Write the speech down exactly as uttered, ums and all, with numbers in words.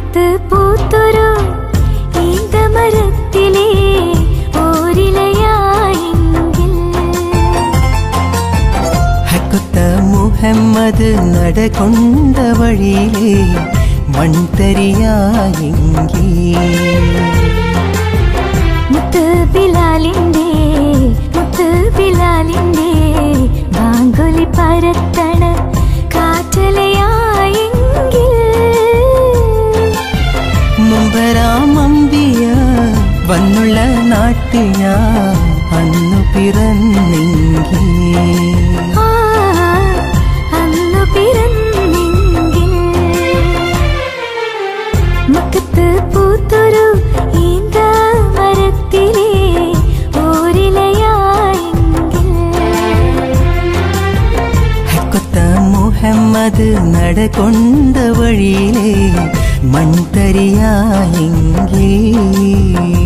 മക്കത്ത് പൂത്തൊരു ഈന്തമരത്തിലെ ഓരിലയായെങ്കിൽ ഹക്കുത്ത മുഹമ്മദ് നടകൊണ്ട വഴിയിലെ മൺതരിയായെങ്കിൽ മുത്ത് ബിലാലിന്റെ മുത്ത് ബിലാലിന്റെ ബാങ്കുലി പരത്തണ കാറ്റലയായെങ്കിൽ മുമ്പരാമമ്പിയ വന്നുള്ള നാട്ടിൽ ഞാൻ അന്നു പിറന്നെങ്കിൽ അന്നു പിറന്നെങ്കിൽ മക്കത്ത് പൂത്തൊരു ഈന്തമരത്തിലെ ഓരിലയായെങ്കിൽ ഹക്കുത്ത മുഹമ്മദ് നടകൊണ്ട വഴിയിലെ മൺതരിയായെങ്കിൽ